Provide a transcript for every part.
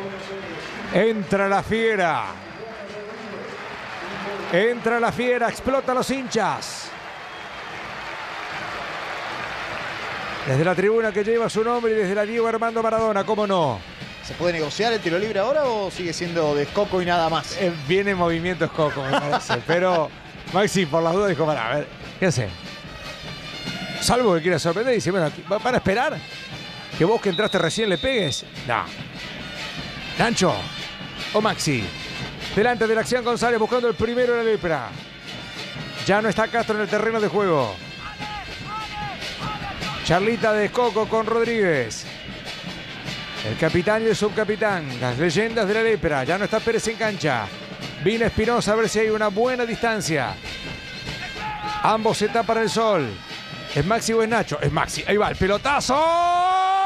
Entra la fiera. Entra la fiera, explota los hinchas. Desde la tribuna que lleva su nombre y desde la Diego Armando Maradona, ¿cómo no? ¿Se puede negociar el tiro libre ahora o sigue siendo de Coco y nada más? Viene movimientos Coco, me parece. Pero Maxi, por las dudas, dijo, para, a ver, ¿qué hace? Salvo que quiera sorprender y dice, bueno, ¿van a esperar que vos que entraste recién le pegues? No. Nacho o Maxi. Delante de la acción González buscando el primero de la lepra. Ya no está Castro en el terreno de juego. Charlita de Coco con Rodríguez. El capitán y el subcapitán. Las leyendas de la lepra. Ya no está Pérez en cancha. Vina Espinosa a ver si hay una buena distancia. Ambos se tapan el sol. ¿Es Maxi o es Nacho? Es Maxi. Ahí va el pelotazo.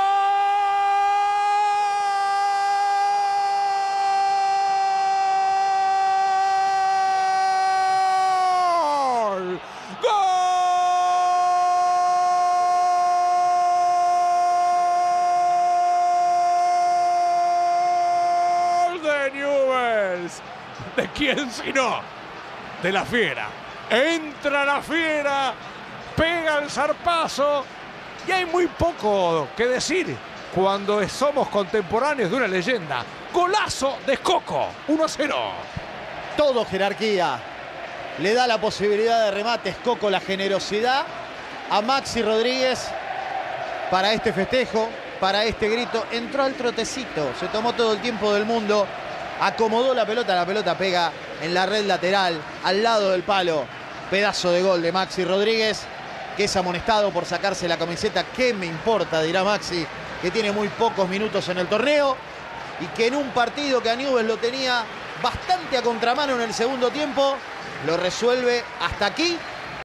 ¿De quién sino? De la fiera. Entra la fiera, pega el zarpazo y hay muy poco que decir cuando somos contemporáneos de una leyenda. Golazo de Coco, 1-0. Todo jerarquía. Le da la posibilidad de remates Coco, la generosidad a Maxi Rodríguez para este festejo, para este grito. Entró al trotecito, se tomó todo el tiempo del mundo. Acomodó la pelota pega en la red lateral, al lado del palo. Pedazo de gol de Maxi Rodríguez, que es amonestado por sacarse la camiseta. ¿Qué me importa?, dirá Maxi, que tiene muy pocos minutos en el torneo y que en un partido que a Newell's lo tenía bastante a contramano en el segundo tiempo, lo resuelve hasta aquí